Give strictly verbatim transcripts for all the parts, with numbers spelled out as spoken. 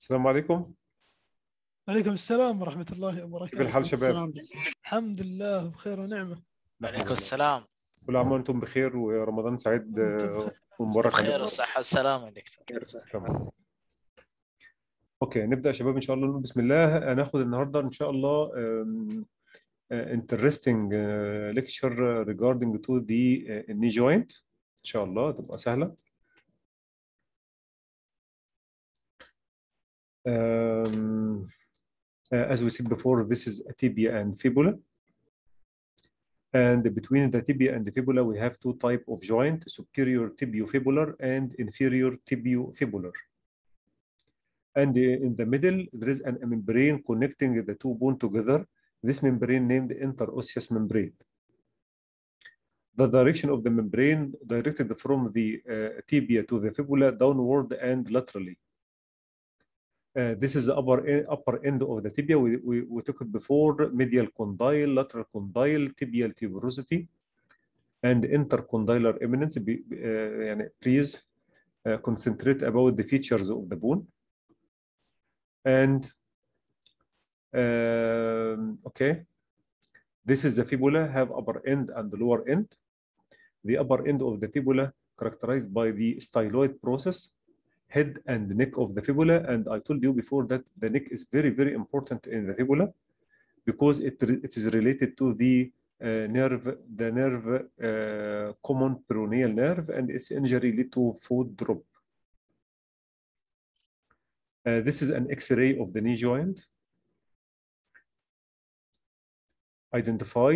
السلام عليكم. عليكم السلام ورحمة الله كيف وبركاته. الحال شباب؟ الحمد لله بخير ونعمة. عليكم السلام. كل عام وانتم بخير ورمضان سعيد وأنتم بخير. ومبارك بخير عليكم. والصحة والسلامة يا دكتور. تسلم. اوكي نبدأ يا شباب ان شاء الله. نقول بسم الله. هناخد النهارده ان شاء الله um, uh, interesting uh, lecture regarding to the uh, knee joint. ان شاء الله تبقى سهلة. Um, uh, as we said before, this is a tibia and fibula. And between the tibia and the fibula, we have two types of joint, superior tibiofibular and inferior tibiofibular. And in the middle, there is an, a membrane connecting the two bones together. This membrane named interosseous membrane. The direction of the membrane directed from the uh, tibia to the fibula downward and laterally. Uh, this is the upper, upper end of the tibia. We, we, we took it before: medial condyle, lateral condyle, tibial tuberosity, and intercondylar eminence. Be, uh, please uh, concentrate about the features of the bone. And um, okay, this is the fibula, have upper end and lower end. The upper end of the fibula characterized by the styloid process, head and neck of the fibula. And I told you before that the neck is very, very important in the fibula because it, it is related to the uh, nerve, the nerve, uh, common peroneal nerve, and its injury lead to foot drop. Uh, this is an X-ray of the knee joint. Identify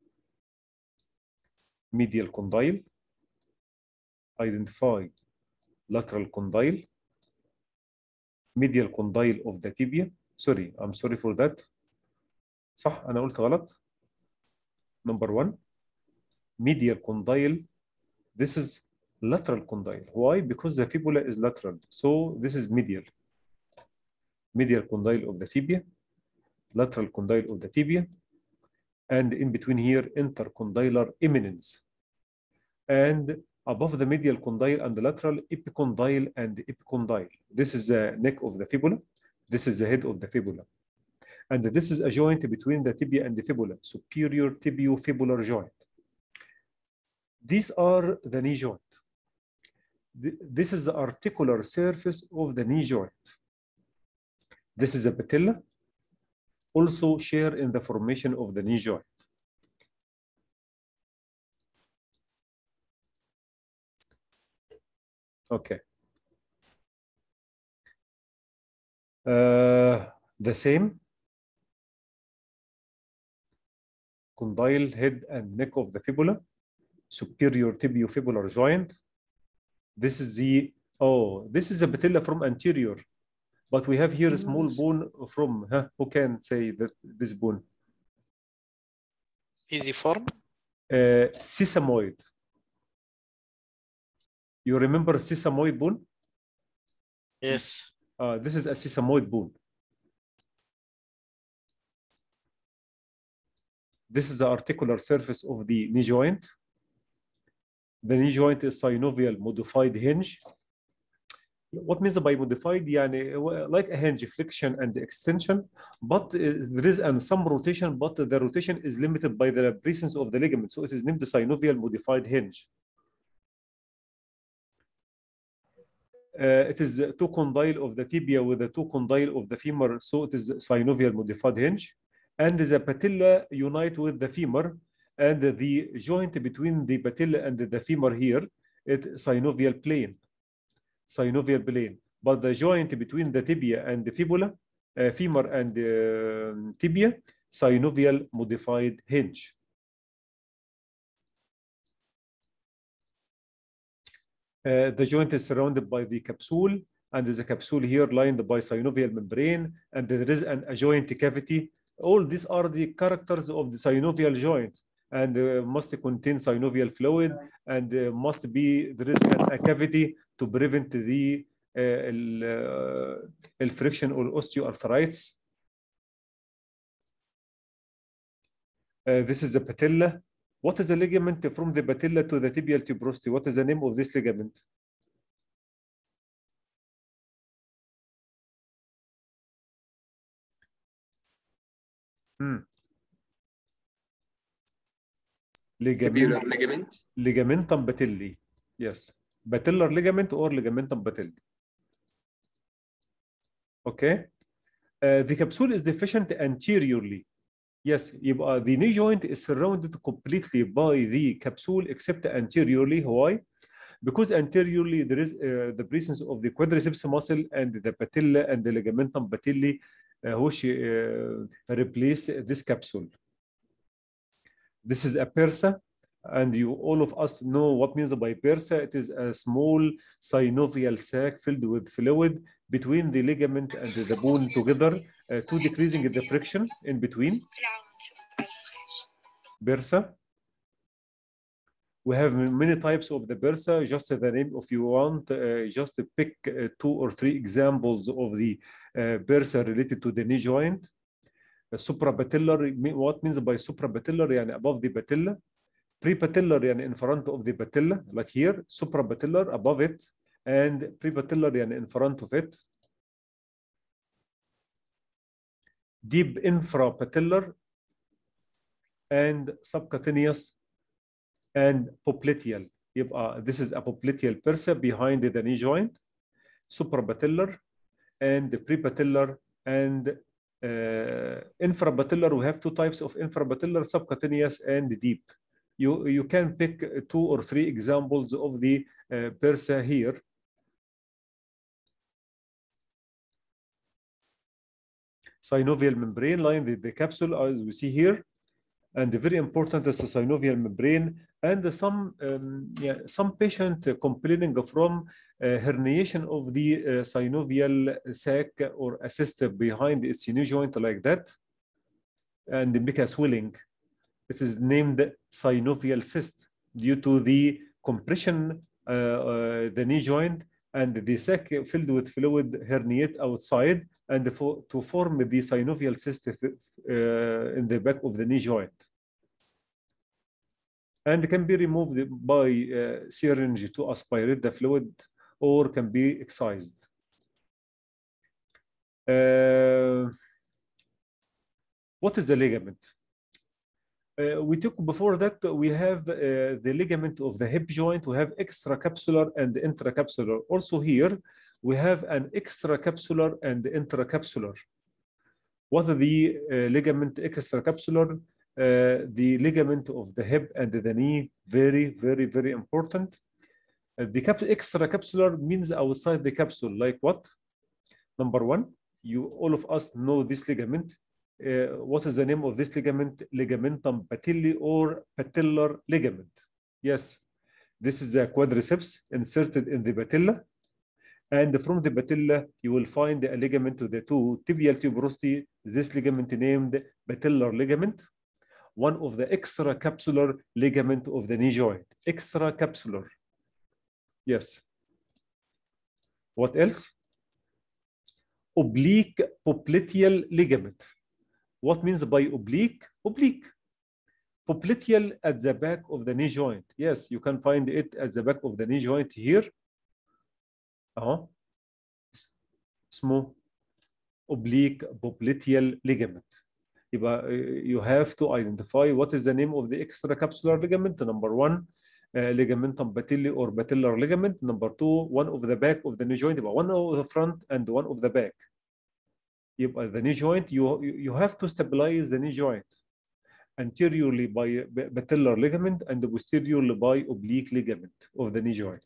medial condyle. Identify lateral condyle. Medial condyle of the tibia. Sorry, I'm sorry for that. صح أنا قلت غلط. Number one, medial condyle. This is lateral condyle. Why? Because the fibula is lateral. So this is medial. Medial condyle of the tibia, lateral condyle of the tibia, and in between here, intercondylar eminence. And above the medial condyle and the lateral, epicondyle and epicondyle. This is the neck of the fibula. This is the head of the fibula. And this is a joint between the tibia and the fibula, superior tibiofibular joint. These are the knee joint. This is the articular surface of the knee joint. This is a patella, also share in the formation of the knee joint. Okay. Uh, the same condyle, head and neck of the fibula, superior tibiofibular joint. This is the, oh, this is a patella from anterior. But we have here a small bone from, huh, who can say that this bone? Pisiform? Uh, sesamoid. You remember sesamoid bone? Yes. Uh, this is a sesamoid bone. This is the articular surface of the knee joint. The knee joint is synovial modified hinge. What means by modified? يعني like a hinge, flexion and extension, but uh, there is an, some rotation, but the rotation is limited by the presence of the ligament, so it is named the synovial modified hinge. Uh, it is two condyle of the tibia with the two condyle of the femur, so it is synovial modified hinge, and the patella unite with the femur, and the joint between the patella and the femur here, it synovial plane. Synovial plane, but the joint between the tibia and the fibula, uh, femur and uh, tibia, synovial modified hinge. Uh, the joint is surrounded by the capsule, and the capsule here lined by synovial membrane, and there is an adjoint cavity. All these are the characters of the synovial joint, and uh, must contain synovial fluid, and uh, must be, there is an, a cavity to prevent the uh, uh, friction or osteoarthritis. Uh, this is the patella. What is the ligament from the patella to the tibial tuberosity? What is the name of this ligament? Hmm. Tibular Ligament, ligament. ligamentum patelli. Yes. Patellar ligament or ligamentum patelli. Okay. Uh, the capsule is deficient anteriorly. Yes, يبقى the knee joint is surrounded completely by the capsule except anteriorly. Why? Because anteriorly there is uh, the presence of the quadriceps muscle and the patella and the ligamentum patelli, uh, which uh, replace this capsule. This is a persa, and you all of us know what means by persa. It is a small synovial sac filled with fluid between the ligament and the bone together, uh, to decreasing the friction in between. Persa. We have many types of the persa. Just the name, if you want, uh, just pick uh, two or three examples of the uh, persa related to the knee joint. Uh, suprapatellar. What means by suprapatellar? يعني above the patella. Prepatellar يعني in front of the patella, like here. Suprapatellar above it, and prepatellar يعني in front of it. Deep infrapatellar and subcutaneous and popliteal. يبقى this is a popliteal persa behind the knee joint. Suprapatellar and prepatellar and uh, infrapatellar. We have two types of infrapatellar: subcutaneous and deep. You, you can pick two or three examples of the uh, persa here. Synovial membrane line the, the capsule, as we see here, and very important is the synovial membrane. And some um, yeah, some patient complaining from uh, herniation of the uh, synovial sac or cyst behind its knee joint like that, and make a swelling. It is named synovial cyst due to the compression uh, uh, the knee joint, and the sac filled with fluid herniate outside, and for, to form the synovial cyst uh, in the back of the knee joint. And can be removed by uh, syringe to aspirate the fluid, or can be excised. Uh, what is the ligament? Uh, we took before that we have uh, the ligament of the hip joint. We have extracapsular and intracapsular. Also here we have an extracapsular and intracapsular. What are the uh, ligament extracapsular? Uh, the ligament of the hip and the knee, very, very, very important. Uh, the cap extracapsular means outside the capsule, like what? Number one, you all of us know this ligament. Uh, what is the name of this ligament? Ligamentum patelli or patellar ligament. Yes, this is the quadriceps inserted in the patella. And from the patella, you will find a ligament to the two tibial tuberosity. This ligament named patellar ligament. One of the extracapsular ligament of the knee joint. Extracapsular. Yes. What else? Oblique popliteal ligament. What means by oblique? Oblique. Popliteal at the back of the knee joint. Yes, you can find it at the back of the knee joint here. Uh-huh. Small oblique popliteal ligament. You have to identify what is the name of the extracapsular ligament. Number one, uh, ligamentum patelli or patellar ligament. Number two, one of the back of the knee joint. One of the front and one of the back. The knee joint, you, you have to stabilize the knee joint anteriorly by patellar ligament and posteriorly by oblique ligament of the knee joint.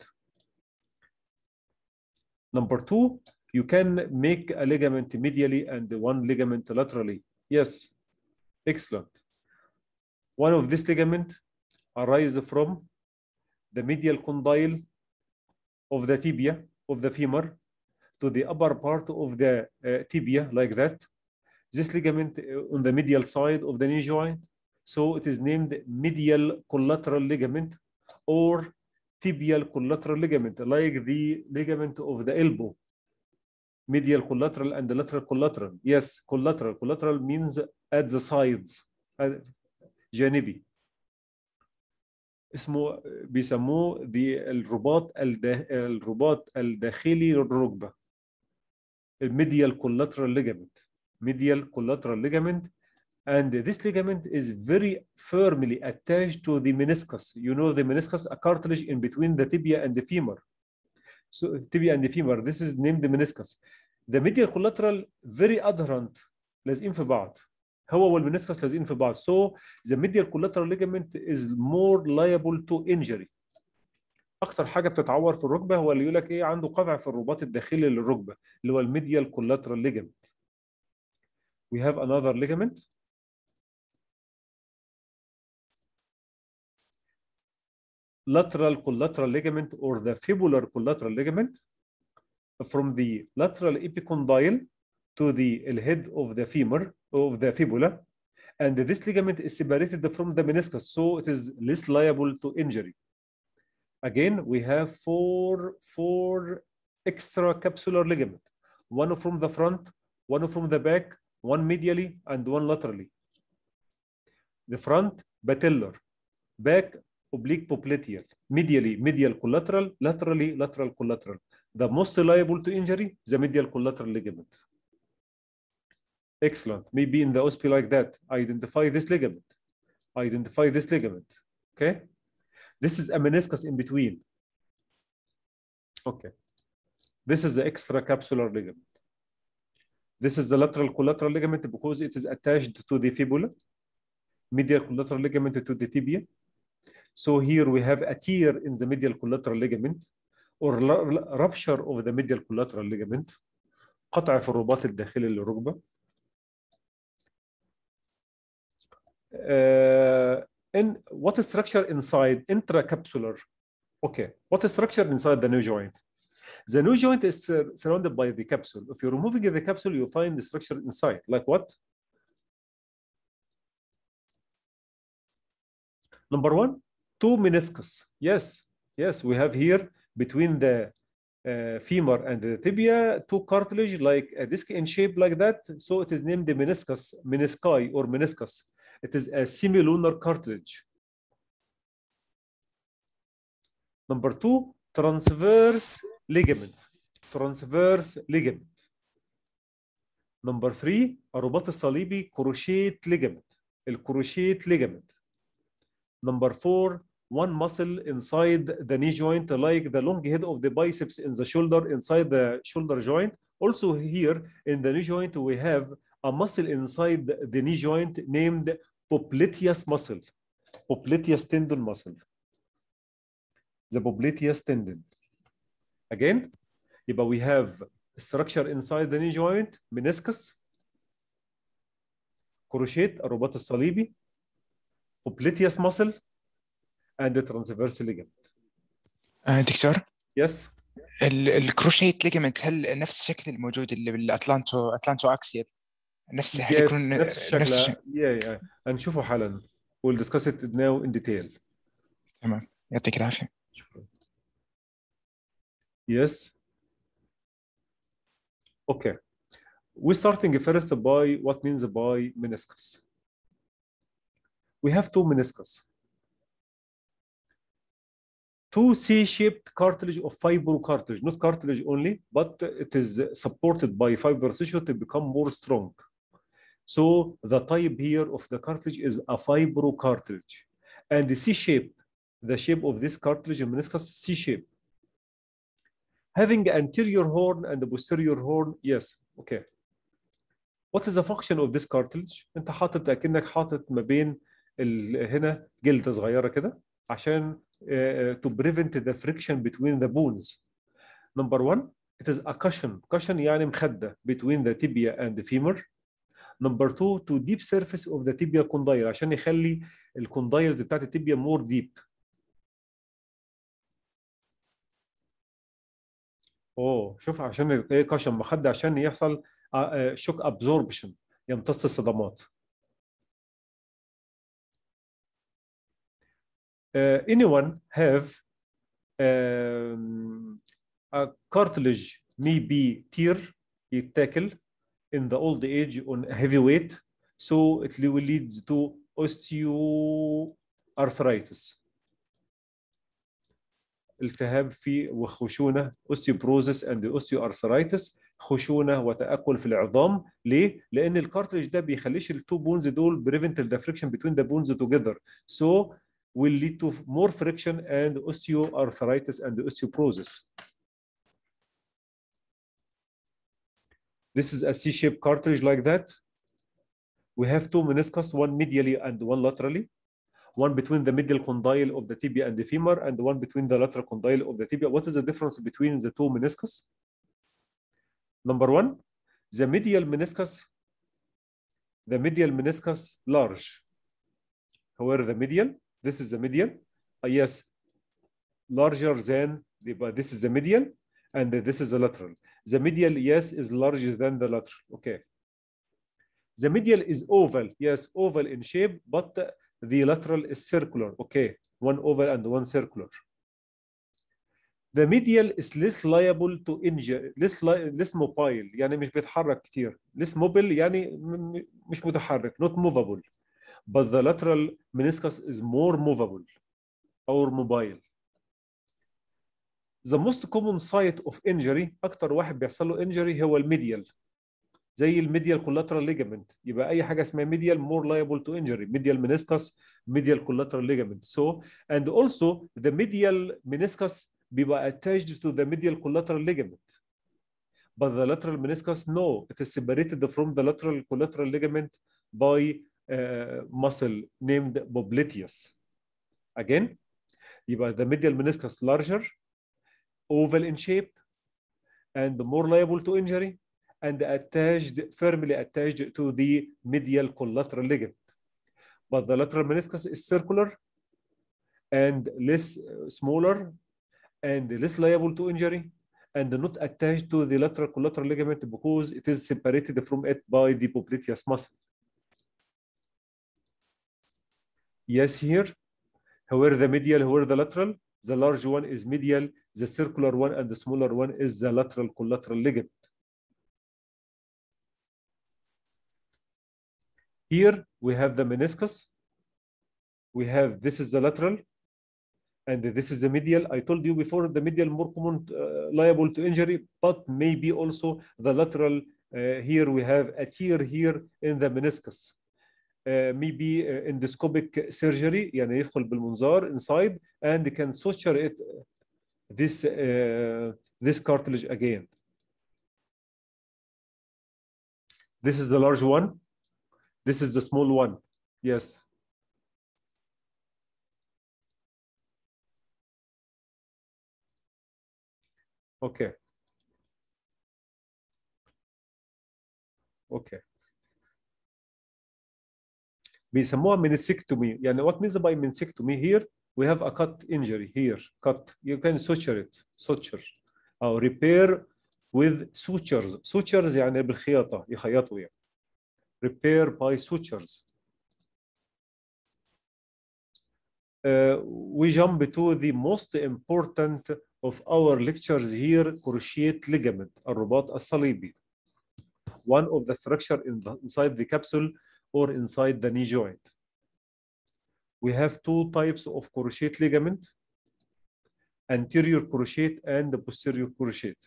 Number two, you can make a ligament medially and one ligament laterally. Yes, excellent. One of this ligament arises from the medial condyle of the tibia of the femur to the upper part of the uh, tibia, like that. This ligament on the medial side of the knee joint, so it is named medial collateral ligament or tibial collateral ligament, like the ligament of the elbow. Medial collateral and the lateral collateral. Yes, collateral. Collateral means at the sides. جانبي. اسمه بيسموه الرباط الرباط الداخلي للركبة. الميديال collateral ligament. Medial collateral ligament And this ligament is very firmly attached to the meniscus. You know the meniscus, a cartilage in between the tibia and the femur. So tibia and the femur, this is named the meniscus. The medial collateral very adherent، لازقين في بعض. هو والمنسكس لازقين في بعض. So the medial collateral ligament is more liable to injury. اكتر حاجه بتتعور في الركبه هو اللي يقول لك ايه، عنده قطع في الرباط الداخلي للركبه اللي هو الميديال collateral ligament. We have another ligament. Lateral collateral ligament or the fibular collateral ligament from the lateral epicondyle to the head of the femur of the fibula, and this ligament is separated from the meniscus, so it is less liable to injury. Again, we have four four extracapsular ligament, one from the front, one from the back, one medially, and one laterally. The front patellar, back oblique popliteal, medially medial collateral, laterally lateral collateral. The most liable to injury, the medial collateral ligament. Excellent. Maybe in the O S P like that, identify this ligament. Identify this ligament. Okay. This is a meniscus in between. Okay. This is the extracapsular ligament. This is the lateral collateral ligament because it is attached to the fibula. Medial collateral ligament to the tibia. So here we have a tear in the medial collateral ligament or rupture of the medial collateral ligament. قطع في الرباط الداخلي للركبة. Uh, in what is structure inside intracapsular? Okay, what is structure inside the new joint? The new joint is uh, surrounded by the capsule. If you're removing the capsule, you find the structure inside. Like what? Number one, two meniscus. Yes, yes, we have here between the uh, femur and the tibia two cartilage like a disc in shape like that. So it is named the meniscus, menisci or meniscus. It is a semilunar cartilage. Number two, transverse ligament. Transverse ligament. Number three, الرباط الصليبي cruciate ligament. الcruciate ligament. Number four, one muscle inside the knee joint like the long head of the biceps in the shoulder inside the shoulder joint. Also here in the knee joint we have a muscle inside the knee joint named popliteus muscle. Popliteus tendon muscle. The popliteus tendon. Again, but we have structure inside the knee joint, meniscus, cruciate الرباط الصليبي, popliteus muscle, and the transverse ligament. آه دكتور. Yes. الكروشيت ليجمنت هل نفس الشكل الموجود اللي بالاتلانتو اتلانتو اكسيال نفس هل yes, يكون نفس الشكل؟ نفس الشكل؟ yeah, yeah. هنشوفه حالا. We'll discuss it now in detail. تمام، يعطيك العافية. شكرا. Yes. Okay. We're starting first by what means by meniscus. We have two meniscus. Two C-shaped cartilage of fibrocartilage, not cartilage only, but it is supported by fiber tissue to become more strong. So the type here of the cartilage is a fibrocartilage. And the C-shape, the shape of this cartilage and meniscus, C-shape. Having anterior horn and the posterior horn, yes, okay. What is the function of this cartilage? انت حاطط اكنك حاطط ما بين هنا جلدة صغيرة كده عشان uh, to prevent the friction between the bones. Number one, it is a cushion. Cushion يعني مخدة between the tibia and the femur. Number two, to deep surface of the tibia condyle عشان يخلي الكوندايلز بتاعت التibia more deep. اوه شوف عشان ايه cushion مخدة عشان يحصل shock absorption يمتص الصدمات. Uh, anyone have um, a cartilage may be tear يتاكل in the old age on heavy weight, so it will lead to osteoarthritis. التهاب في وخشونة osteoporosis and osteoarthritis. خشونه وتاكل في العظام. ليه؟ لان الكارتريج ده بيخليش التو بونز دول prevent the friction between the bones together, so will lead to more friction and osteoarthritis and osteoporosis. This is a C-shaped cartridge like that. We have two meniscus, one medially and one laterally. One between the medial condyle of the tibia and the femur, and one between the lateral condyle of the tibia. What is the difference between the two meniscus? Number one, the medial meniscus, the medial meniscus large. However, the medial, this is the medial, uh, yes, larger than the, but this is the medial, and this is the lateral. The medial, yes, is larger than the lateral. Okay. The medial is oval, yes, oval in shape, but the lateral is circular. Okay, one oval and one circular. The medial is less liable to injury, less less mobile, يعني مش بيتحرك كتير. Less mobile يعني مش متحرك, not movable. But the lateral meniscus is more movable or mobile. The most common site of injury, أكتر واحد بيحصل له injury هو الميديال. زي الميديال كولاترال ليجامنت. يبقى اي حاجه اسمها ميديال more liable to injury. medial meniscus, medial collateral ligament. So and also the medial meniscus بيبقى attached to the medial collateral ligament. But the lateral meniscus, no, it is separated from the lateral collateral ligament by uh, muscle named popliteus. Again, يبقى the medial meniscus larger, oval in shape, and more liable to injury, and attached, firmly attached to the medial collateral ligament. But the lateral meniscus is circular and less uh, smaller and less liable to injury, and not attached to the lateral collateral ligament because it is separated from it by the popliteus muscle. Yes, here, however the medial, however the lateral, the large one is medial, the circular one and the smaller one is the lateral collateral ligament. Here we have the meniscus. We have, this is the lateral, and this is the medial. I told you before, the medial more common, uh, liable to injury, but maybe also the lateral. Uh, here we have a tear here in the meniscus. Uh, maybe uh, endoscopic surgery, يعني يدخل بالمنظار inside and can suture it, this uh, this cartilage again. This is the large one. This is the small one. Yes. Okay. Okay. بيسموها meniscectomy. يعني what means by meniscectomy? Here we have a cut injury here. Cut. You can suture it. Suture. أو repair with sutures. Sutures يعني بالخياطة يخيطوا يعني. Repair by sutures. Uh, we jump to the most important of our lectures here, cruciate ligament, الرباط الصليبي. One of the structure in the, inside the capsule or inside the knee joint. We have two types of cruciate ligament, anterior cruciate and posterior cruciate.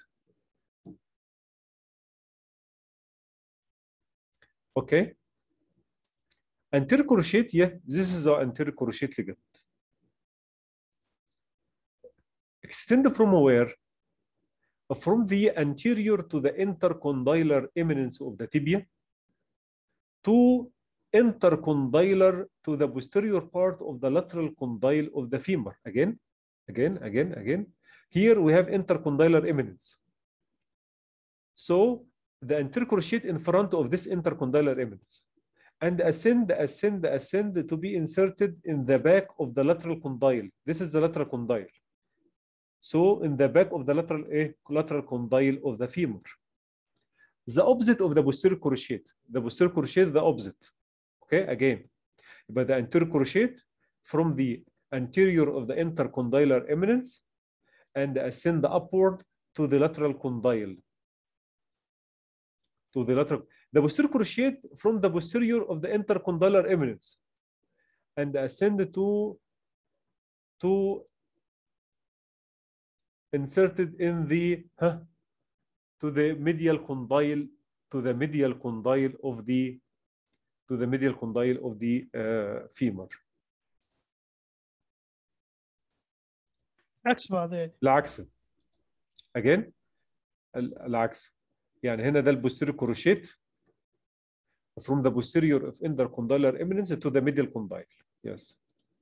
Okay. Anterior cruciate, yes, this is the anterior cruciate ligament. Extend from where? From the anterior to the intercondylar eminence of the tibia to intercondylar to the posterior part of the lateral condyle of the femur. Again, again, again, again. Here we have intercondylar eminence. So the anterior cruciate in front of this intercondylar eminence and ascend, ascend, ascend to be inserted in the back of the lateral condyle. This is the lateral condyle. So in the back of the lateral, eh, lateral condyle of the femur. The opposite of the posterior cruciate. The posterior cruciate, the opposite. Okay, again. But the anterior cruciate from the anterior of the intercondylar eminence and ascend upward to the lateral condyle. To the lateral. The posterior cruciate from the posterior of the intercondylar eminence and ascend to, to inserted in the huh, to the medial condyle to the medial condyle of the to the medial condyle of the uh, femur. عكس بعض يعني. العكس. again ال- العكس. يعني هنا ده البوستيريور كروشيت from the posterior of intercondylar eminence to the medial condyle. Yes.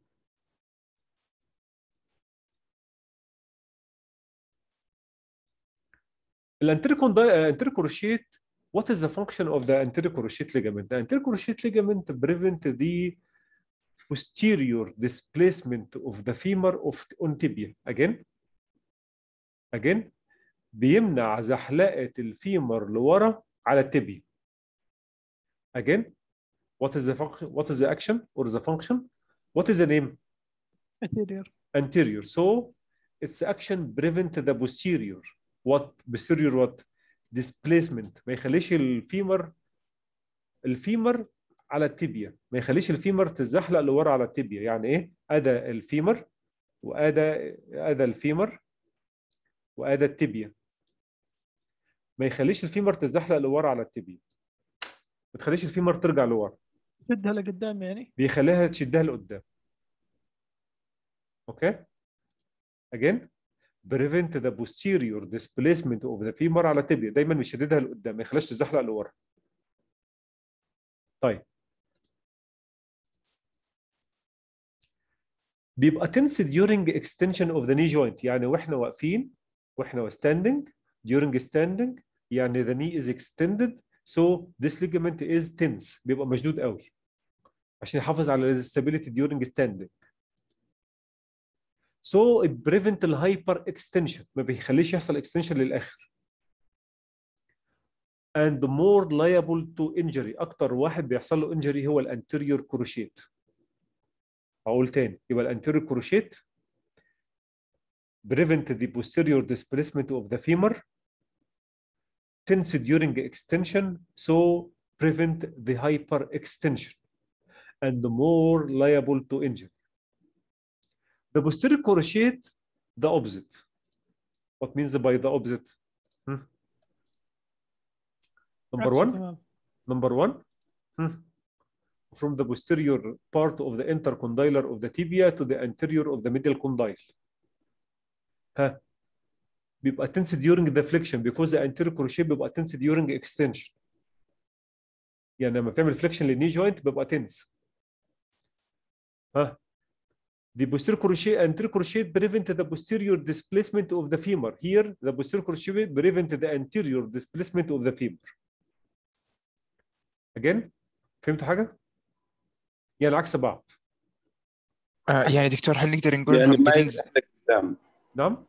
الانتيريور condyle anterior cruciate. What is the function of the anterior cruciate ligament? The anterior cruciate ligament prevent the posterior displacement of the femur of on tibia. Again. Again. بيمنع زحلقة الفيمر لورا على التibia. Again. What is the function? What is the action or the function? What is the name? anterior. Anterior. So its action prevent the posterior. What? Posterior what? Displacement. ما يخليش الفيمر الفيمر على التibia. ما يخليش الفيمر تزحلق لورا على التibia. يعني ايه؟ ادى الفيمر وادى ادى الفيمر وادى التibia. ما يخليش الفيمر تزحلق لورا على التibia. ما تخليش الفيمر ترجع لورا. شدها لقدام يعني. بيخليها تشدها لقدام. اوكي. again prevent the posterior displacement of the femur على التibia. دايما بيشددها لقدام ما يخليهاش تزحلق لورا. طيب بيبقى tense during extension of the knee joint. يعني واحنا واقفين واحنا standing during standing يعني the knee is extended so this ligament is tense. بيبقى مشدود قوي عشان يحافظ على stability during standing. So it prevent the hyper extension. ما بيخليش يحصل extension للآخر. And more liable to injury. أكتر واحد بيحصل له injury هو الانتيريور كروشيت. هقول تاني يبقى الانتيريور كروشيت prevent the posterior displacement of the femur, tense during extension, so prevent the hyperextension and more liable to injury. The posterior cruciate, the opposite. What means by the opposite? Hmm? Number عكسه one. تمام. Number one. Hmm. From the posterior part of the intercondylar of the tibia to the anterior of the medial condyle. ها بيبقى tense during the flexion because the anterior cruciate بيبقى tense during extension. يعني لما بتعمل flexion للني جوينت بيبقى tense. ها the posterior cruciate anterior cruciate prevent the posterior displacement of the femur. Here the posterior cruciate prevent the anterior displacement of the femur. Again فهمتوا حاجة؟ يعني عكس بعض. آه يعني دكتور هل نقدر نقول يعني انهم ما within يزحلق قدام. نعم.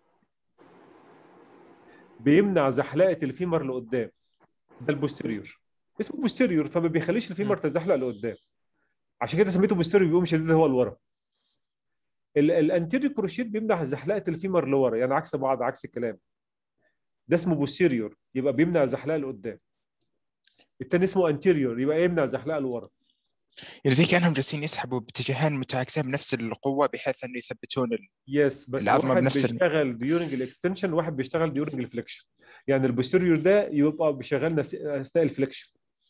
بيمنع زحلقة الفيمر لقدام. ده البوستيريور. اسمه بوستيريور فما بيخليش الفيمر تزحلق لقدام. عشان كده سميته بوستيريور بيقوم شديد هو لورا. الانتيريور كروشيت بيمنع زحلقة الفيمر لورا يعني عكس بعض عكس الكلام. ده اسمه بوستيريور يبقى بيمنع زحلقة لقدام. الثاني اسمه انتيريور يبقى يمنع زحلقة لورا. يعني زي كانهم جالسين يسحبوا باتجاهين متعاكسين بنفس القوه بحيث انه يثبتون ال... يس بس العظمة واحد بنفس ال- بيشتغل ديورنج الاكستنشن وواحد بيشتغل ديورنج الفليكشن. يعني البوستيريور ده يبقى بيشغلنا اثناء الفليكشن.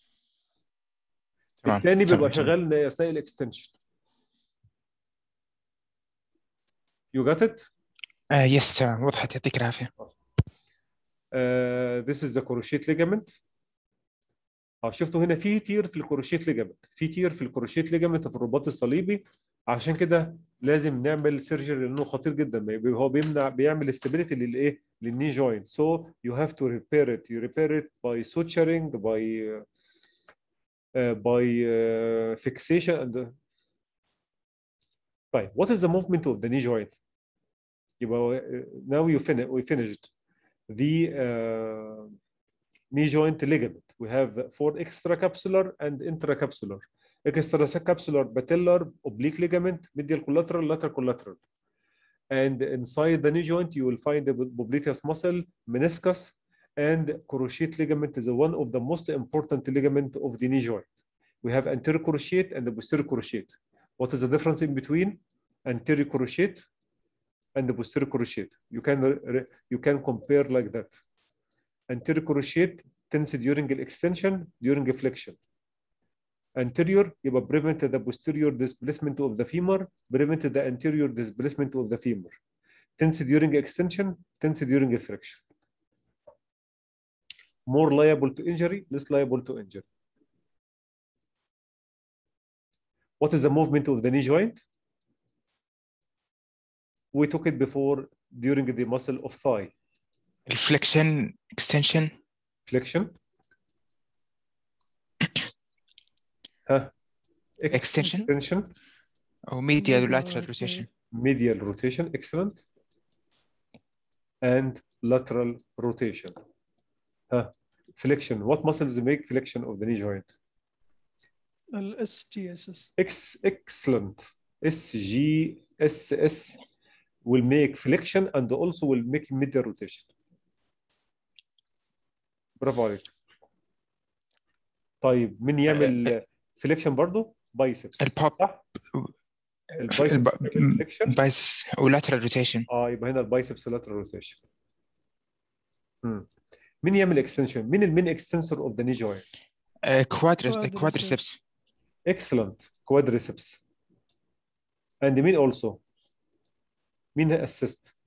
تمام الثاني تمام بيبقى تمام. شغال اثناء الاكستنشن. يو جات ات؟ آه يس تمام وضحت يعطيك العافيه. Uh, this is the cruciate ligament. اه شفتوا هنا في تير في الكروشيت ليجامنت، في تير في الكروشيت ليجامنت في الرباط الصليبي. عشان كده لازم نعمل سيرجري لانه خطير جدا. هو بيمنع بيعمل استابيليتي للايه؟ للني جوينت. سو يو هاف تو ريبير ات يو ريبير ات باي سوتشرنج باي باي فيكسيشن اند. طيب what is the movement of the knee joint؟ يبقى now you finish we finished the uh, knee joint ligament. We have four extracapsular and intracapsular. Extracapsular patellar oblique ligament, medial collateral, lateral collateral. And inside the knee joint, you will find the popliteus muscle, meniscus, and cruciate ligament is one of the most important ligament of the knee joint. We have anterior cruciate and the posterior cruciate. What is the difference in between anterior cruciate and the posterior cruciate? You can you can compare like that. anterior cruciate tense during الاكستنشن during flexion. anterior يبقى prevent the posterior displacement of the femur, prevent the anterior displacement of the femur. tense during extension, tense during flexion. more liable to injury, less liable to injury. What is the movement of the knee joint? We took it before during the muscle of thigh. Flexion, extension. Flexion. ها. Extension. Extension. أو medial lateral rotation. Medial rotation, excellent. And lateral rotation. ها. Flexion. What muscles make flexion of the knee joint? ال S G S S. Ex excellent. S G S S will make flexion and also will make medial rotation. برافو عليك. طيب مين يعمل فليكشن برضه؟ بايسبس. البوب. صح؟ البايسبس فليكشن. بايس ولاترال روتيشن. اه يبقى هنا البايسبس لاترال روتيشن. مين يعمل اكستنشن؟ مين المين اكستنسور اوف ذا ني جوينت؟ كوادريسبس. اكسلنت كوادريسبس. اند مين اولسو؟ مين اسيست؟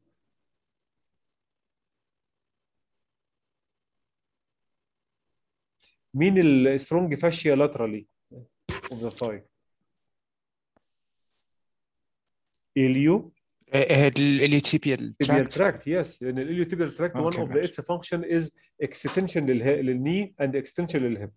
مين السترونج فاشيا لاترالي اوف ذا ثاي؟ اليو اليوتيبيال تراكت. يس لان الاليوتيبيال تراكت one of the its function is extension للني and extension للهيب.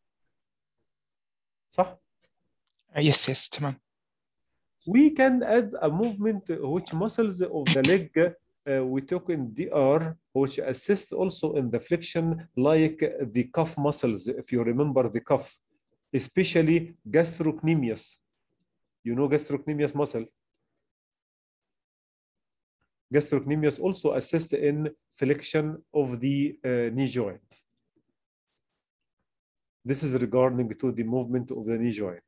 صح؟ يس يس تمام. We can add a movement which muscles of the leg uh, we took in D R which assist also in the flexion like the cuff muscles, if you remember the cuff, especially gastrocnemius. You know gastrocnemius muscle? Gastrocnemius also assist in flexion of the uh, knee joint. This is regarding to the movement of the knee joint.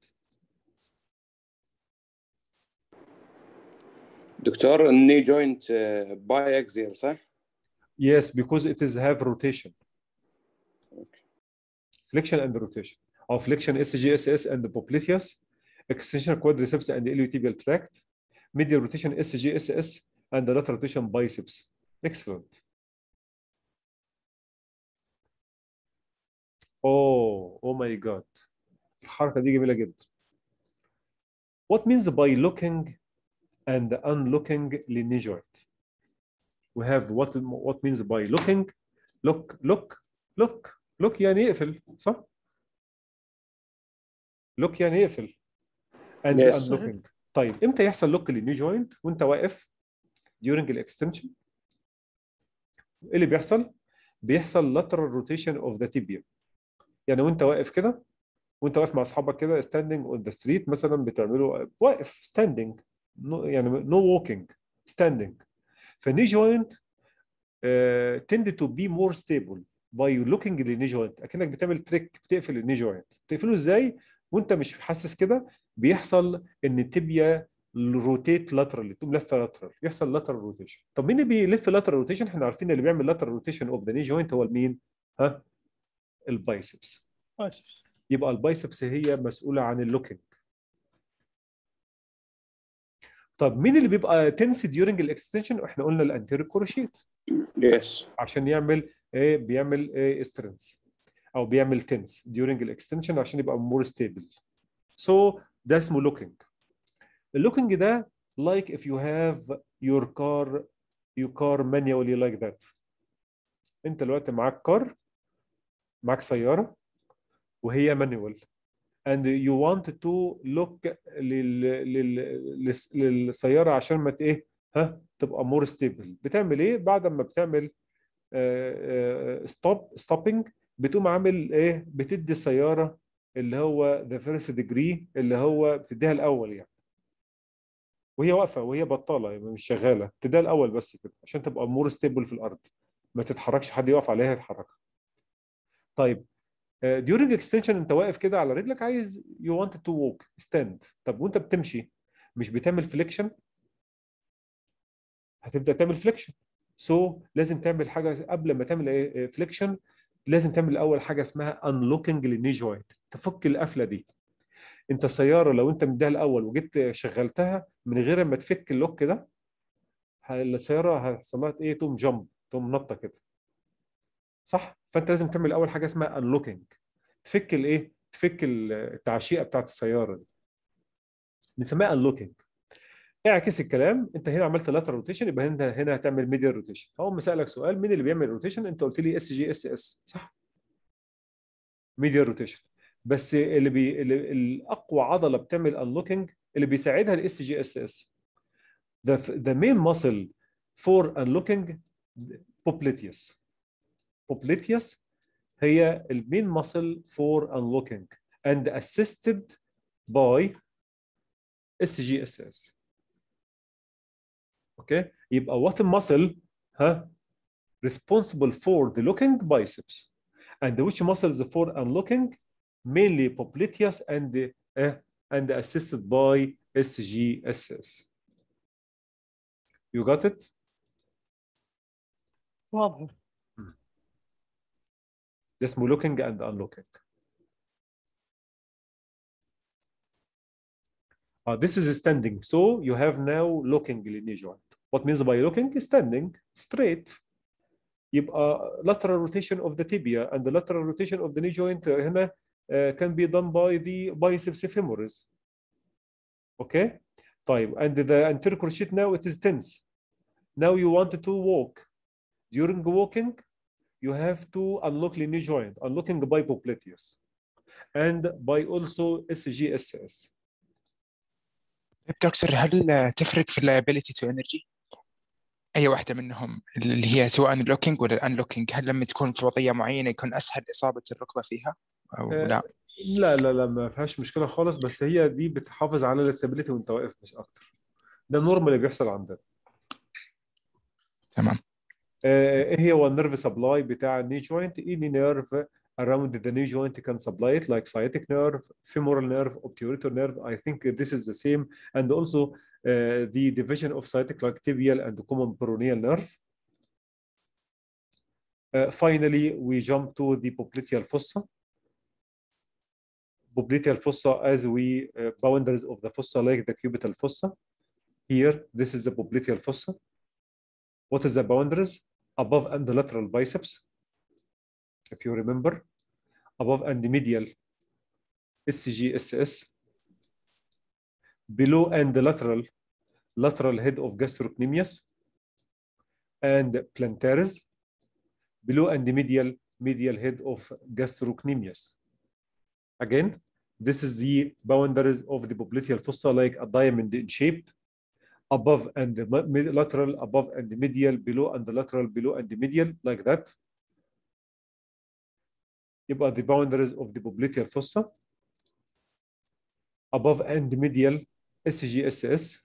دكتور الني جوينت باي اكزيال صح؟ Yes, because it is have rotation. Okay. Flexion and rotation. Of flexion S G S S and the popliteus, extension quadriceps and iliotibial tract, medial rotation S G S S and the lateral rotation biceps. Excellent. Oh, oh my God. الحركة دي جميلة جدا. What means by looking and unlooking the knee joint? We have what what means by looking. Look, look, look, look يعني يقفل صح؟ look يعني يقفل. And yes. unlooking. طيب امتى يحصل لوك للني جوينت وانت واقف during الاكستنشن؟ ايه اللي بيحصل؟ بيحصل lateral rotation of the tibia. يعني وانت واقف كده وانت واقف مع اصحابك كده standing on the street مثلا بتعملوا واقف standing no, يعني no walking standing. فالني جوينت uh, tend to be more stable by looking للني جوينت. اكنك بتعمل تريك بتقفل الني جوينت. بتقفله ازاي؟ وانت مش حاسس كده بيحصل ان التبيا روتيت لاترالي تقوم لفه لاترال يحصل لاترال روتيشن. طب مين اللي بيلف لاترال روتيشن؟ احنا عارفين اللي بيعمل لاترال روتيشن اوف ذا ني جوينت هو مين؟ ها؟ البايسبس. بايسبس. يبقى البايسبس هي مسؤوله عن اللوكينج. طب مين اللي بيبقى تنس ديورنج الاكستنشن؟ احنا قلنا الانتيريور كروشيت. يس. عشان يعمل ايه؟ بيعمل ايه؟ سترينث او بيعمل تنس ديورنج الاكستنشن عشان يبقى مور ستيبل. سو ده اسمه لوكينج. اللوكينج ده like if you have your car your car manually like that. انت دلوقتي معاك كار معاك سياره وهي مانيوال and you want to look لل... لل... للسياره عشان ما ايه ها تبقى مور ستيبل. بتعمل ايه بعد ما بتعمل ستوب ستوبنج؟ بتقوم عامل ايه؟ بتدي السياره اللي هو ذا فيرست ديجري اللي هو بتديها الاول يعني وهي واقفه وهي بطاله يعني مش شغاله بتديها الاول بس كده عشان تبقى مور ستيبل في الارض ما تتحركش حد يقف عليها يتحركها. طيب during extension انت واقف كده على رجلك عايز you want to walk stand. طب وانت بتمشي مش بتعمل فليكشن؟ هتبدا تعمل فليكشن سو so, لازم تعمل حاجه قبل ما تعمل ايه فليكشن، لازم تعمل اول حاجه اسمها انلوكينج للني جوينت، تفك القفله دي. انت السياره لو انت مديها الاول وجيت شغلتها من غير ما تفك اللوك ده، السياره هيحصل لها ايه؟ تقوم جامب، تقوم نطه كده، صح؟ فانت لازم تعمل اول حاجه اسمها انلوكينج، تفك الايه؟ تفك التعشيقه بتاعت السياره دي، بنسميها انلوكينج. اعكس الكلام، انت هنا عملت لاترال روتيشن، يبقى هنا هنا هتعمل ميديال روتيشن. هو مسالك سؤال مين اللي بيعمل روتيشن؟ انت قلت لي اس جي اس اس، صح؟ ميديال روتيشن. بس اللي بي اللي الاقوى عضله بتعمل انلوكينج اللي بيساعدها الاس جي اس اس. the the main muscle for unlocking popliteus. popliteus هي المين muscle for unlocking and assisted by اس جي اس اس. اوكي، يبقى what muscle ها responsible for the locking biceps and which muscles for unlocking mainly popliteus and uh, and assisted by اس جي اس اس. You got it? واضح. ده اسمه locking and unlocking. Uh, this is standing, so you have now locking knee joint. What means by locking? Standing straight. يبقى lateral rotation of the tibia and the lateral rotation of the knee joint هنا uh, can be done by the biceps femoris. Okay? طيب, and the anterior cruciate now it is tense. Now you want to walk. During walking, you have to unlock the knee joint, unlocking by popliteus and by also اس جي اس اس. دكتور هل تفرق في الابيليتي تو انرجي اي واحده منهم اللي هي سواء اللوكينج ولا الانلوكينج؟ هل لما تكون في وضعيه معينه يكون اسهل اصابه الركبه فيها او لا؟ لا لا لا ما فيهاش مشكله خالص، بس هي دي بتحافظ على الاستابيليتي وانت واقف مش اكتر. ده النورمال اللي بيحصل عندنا. تمام. ايه هي هو النيرف سبلاي بتاع الني جوينت؟ any nerve around the knee joint can supply it like sciatic nerve, femoral nerve, obturator nerve. I think this is the same, and also uh, the division of sciatic like tibial and common peroneal nerve. Uh, finally, we jump to the popliteal fossa. Popliteal fossa as we uh, boundaries of the fossa like the cubital fossa. Here, this is the popliteal fossa. What is the boundaries? Above and the lateral biceps, if you remember. Above and the medial اس جي اس اس. Below and the lateral lateral head of gastrocnemius and plantaris. Below and the medial medial head of gastrocnemius. Again, this is the boundaries of the popliteal fossa like a diamond in shape. Above and the lateral, above and the medial, below and the lateral, below and the medial, like that. يبقى the boundaries of the popliteal fossa. Above and the medial اس جي اس اس.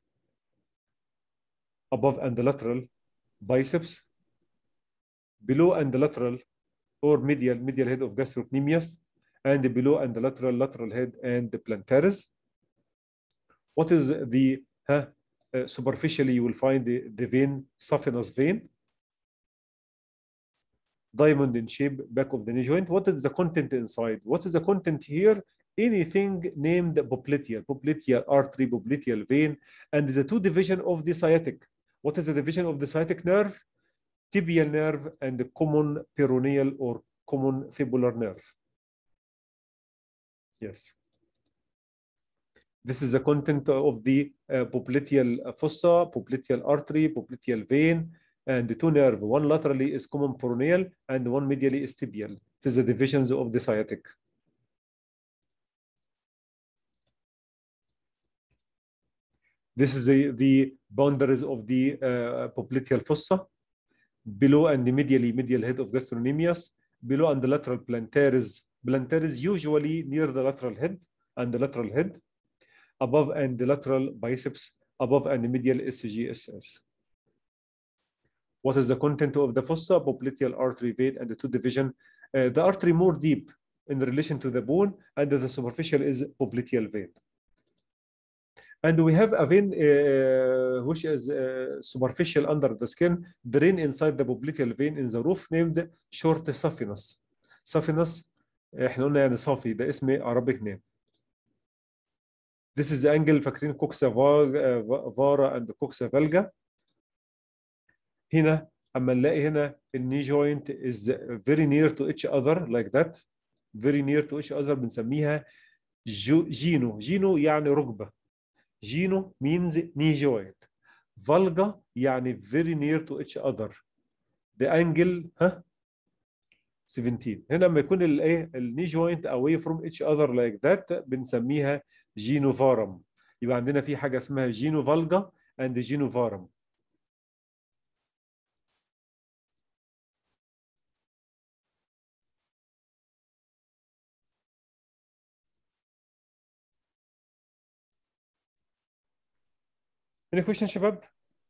Above and the lateral biceps. Below and the lateral or medial medial head of gastrocnemius, and below and the lateral lateral head and the plantaris. What is the huh, uh, superficially you will find the, the vein, saphenous vein, diamond in shape, back of the knee joint. What is the content inside? What is the content here? Anything named popliteal, popliteal artery, popliteal vein, and the two division of the sciatic. What is the division of the sciatic nerve? Tibial nerve and the common peroneal or common fibular nerve. Yes. This is the content of the uh, popliteal fossa, popliteal artery, popliteal vein, and the two nerve. One laterally is common peroneal and one medially is tibial. It is the divisions of the sciatic. This is the, the boundaries of the uh, popliteal fossa. Below and the medially medial head of gastrocnemius. Below and the lateral plantaris. Plantaris usually near the lateral head and the lateral head. Above and the lateral biceps. Above and the medial S G S S. What is the content of the fossa? Popliteal artery vein and the two division. Uh, the artery more deep in relation to the bone, and the superficial is popliteal vein. And we have a vein uh, which is uh, superficial under the skin, drain inside the popliteal vein in the roof named short saphenous. Saphenous احنا قلنا يعني صافي، ده اسم Arabic name. This is the angle فاكرين coxa vara and coxa valga. هنا اما نلاقي هنا الني joint is very near to each other like that, very near to each other بنسميها جو جينو. جينو يعني ركبة. جينو means knee joint. valga يعني very near to each other. the angle ها سبعتاشر. هنا لما يكون الايه الني جوينت away from each other like that بنسميها جينو فارم. يبقى عندنا في حاجه اسمها جينو فالجا and جينو فارم. any question شباب؟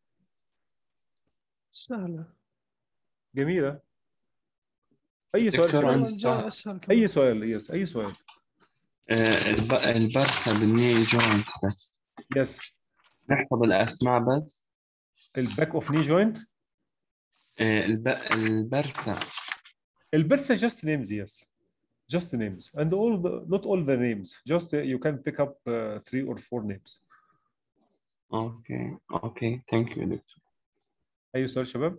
سهلة. جميله. اي سؤال دكتور شباب؟ عندي والله الجاي سؤال. اسهل كمان. اي سؤال يس اي سؤال. آه، الب- البرسة بالني جوينت بس يس نحفظ الأسماء بس. الباك اوف ني جوينت. آه، الب... البرسة البرسا just names yes, just names and all the, not all the names, just uh, you can pick up uh, three or four names. أوكي أوكي ثانك يو دكتور. اي سؤال شباب؟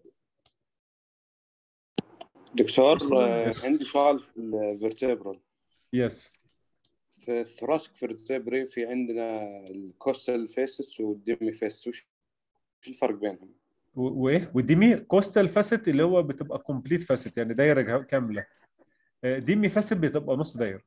دكتور آه، Yes. عندي سؤال في الفرتبرال. يس في الثراسك فيرتبري في عندنا الكوستال فيسس والديمي فيسس، وش وش الفرق بينهم؟ و- وايه وديمي كوستال فاسيت اللي هو بتبقى كومبليت فاسيت يعني دايره جا- كامله. آه، ديمي فاسيت بتبقى نص دايره.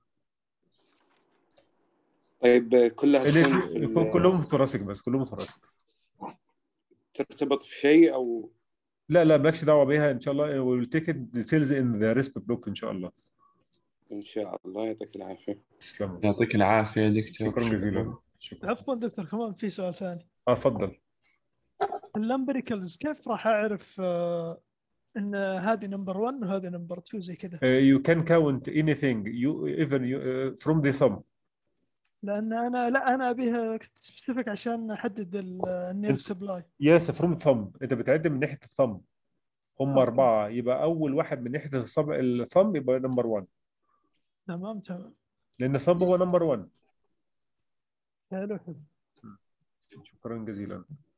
طيب آه، كلها اللي تكون في في- ال- كلهم ثوراسيك بس كلهم ثوراسيك. ترتبط في شيء او لا لا مالكش دعوه بيها ان شاء الله. ويل تيك ديتيلز ان ذا ريسب بلوك ان شاء الله. ان شاء الله. يعطيك العافيه. تسلم. يعطيك العافية دكتور. شكرا جزيلا. شكرا. عفوا دكتور، كمان في سؤال ثاني. اه اتفضل. اللامبريكلز كيف راح اعرف آه، ان هذه نمبر واحد وهذه نمبر اثنين زي كذا؟ Uh, you can count anything you even you, uh, from the thumb. لان انا لا انا ابيها سبيسيفيك عشان احدد النيرف سبلاي. Yes from thumb. انت بتعد من ناحيه الثumb. هم أوكي. اربعه يبقى اول واحد من ناحيه الصبع الثumb يبقى نمبر واحد. تمام تمام. لان الثumب هو نمبر واحد. حلو حلو. شكرا جزيلا.